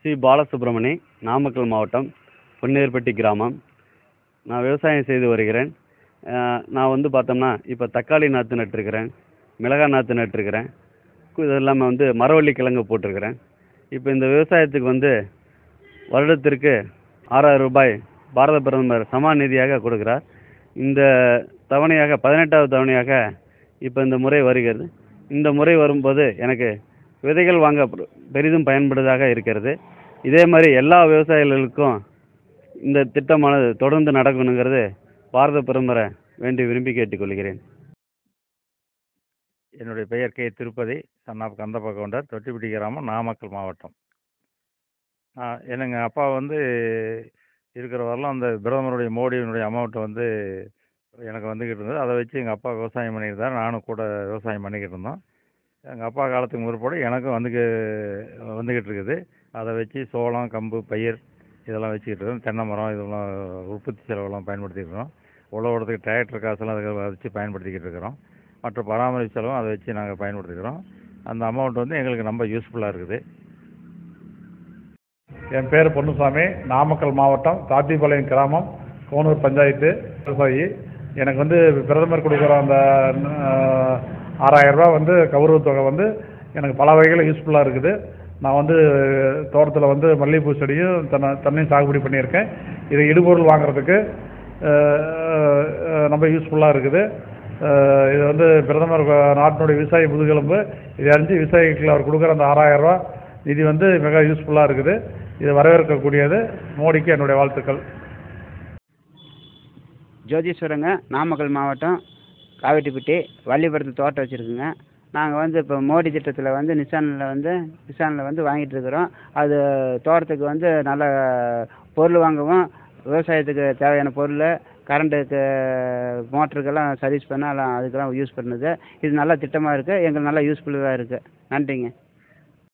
C. Balasubramani, Namakkal மாவட்டம், பொன்னேர்பட்டி கிராமம். நான் விவசாயம் செய்து வருகிறேன். நான் வந்து பார்த்தோம்னா, இப்போ தக்காளி நாற்று நட்டுருக்கிறேன், மிளகாய் நாற்று நட்டுருக்கிறேன். இது இல்லாமல் வந்து மரவள்ளி கிழங்கு போட்டிருக்கிறேன். இப்போ இந்த விவசாயத்துக்கு வந்து வருடத்திற்கு ரூ. 6,000 பாரத பிரதமர் சமான் நிதியாக கொடுக்கிறார். இந்த தவணையாக 18வது தவணையாக இப்போ இந்த முறை வருகிறது. இந்த முறை வரும்போது எனக்கு விதைகள் வாங்க பெரிதும் பயன்படுவதாக இருக்கிறது. இதே மாதிரி எல்லா விவசாயிகளுக்கும் இந்த திட்டமானது தொடர்ந்து நடக்கணுங்கிறது பாரத பிரதமரை வேண்டி விரும்பி கேட்டுக்கொள்கிறேன். என்னுடைய பெயர் K. Tirupathi, son of Kandappa Gounder, Thottipatti கிராமம், நாமக்கல் மாவட்டம். எங்கள் அப்பா வந்து இருக்கிற வரலாம் அந்த பிரதமருடைய மோடியினுடைய அமௌண்ட்டை வந்து எனக்கு வந்துக்கிட்டு இருந்தது. அதை வச்சு எங்கள் அப்பா விவசாயம் பண்ணியிருந்தார். நானும் கூட விவசாயம் பண்ணிக்கிட்டு இருந்தோம். எங்கள் அப்பா காலத்துக்கு முற்போடு எனக்கும் வந்துக்கிட்டு இருக்குது. அதை வச்சு சோளம், கம்பு, பயிர் இதெல்லாம் வச்சுக்கிட்டு இருக்கோம். தென்னை மரம் இதெல்லாம் உற்பத்தி செலவெல்லாம் பயன்படுத்திக்கிறோம். உழவுறதுக்கு டிராக்டர் காசெல்லாம் அதை வச்சு பயன்படுத்திக்கிட்டு இருக்கிறோம். மற்ற பராமரிப்பு செலவும் அதை வச்சு நாங்கள் பயன்படுத்திக்கிறோம். அந்த அமௌண்ட் வந்து எங்களுக்கு ரொம்ப யூஸ்ஃபுல்லாக இருக்குது. என் பேர் பொன்னுசாமி, நாமக்கல் மாவட்டம், தாத்திபாளையம் கிராமம், கோனூர் பஞ்சாயத்து விவசாயி. எனக்கு வந்து பிரதமர் கொடுக்குற அந்த ரூ. 6,000 வந்து கௌரவ தொகை வந்து எனக்கு பல வகையில் யூஸ்ஃபுல்லாக இருக்குது. நான் வந்து தோட்டத்தில் வந்து மல்லிகைப்பூ செடியும் தண்ணியும் சாகுபடி பண்ணியிருக்கேன். இதை இடுபொருள் வாங்குறதுக்கு ரொம்ப யூஸ்ஃபுல்லாக இருக்குது. இது வந்து பிரதமர் நாட்டினுடைய விவசாய முதுகெலும்பு. இதை அறிஞ்சு விவசாயிகளுக்கு அவர் கொடுக்குற அந்த ரூ. 6,000 நிதி வந்து மிக யூஸ்ஃபுல்லாக இருக்குது. இது வரவேற்கக்கூடியது. மோடிக்கு என்னுடைய வாழ்த்துக்கள். ஜோதீஸ்வரங்க, நாமக்கல் மாவட்டம், காவேட்டிப்பட்டி, வள்ளிபுரத்தில் தோட்டம் வச்சுருக்குங்க. நாங்கள் வந்து இப்போ மோடி திட்டத்தில் வந்து நிசானில் வந்து வாங்கிட்டு இருக்கிறோம். அது தோட்டத்துக்கு வந்து நல்ல பொருள் வாங்கவும், விவசாயத்துக்கு தேவையான பொருள், கரண்ட்டுக்கு மோட்டருக்கெல்லாம் சர்வீஸ் பண்ண எல்லாம் அதுக்கெல்லாம் யூஸ் பண்ணுது. இது நல்ல திட்டமாக இருக்குது. எங்களுக்கு நல்லா யூஸ்ஃபுல்லாக இருக்குது. நன்றிங்க.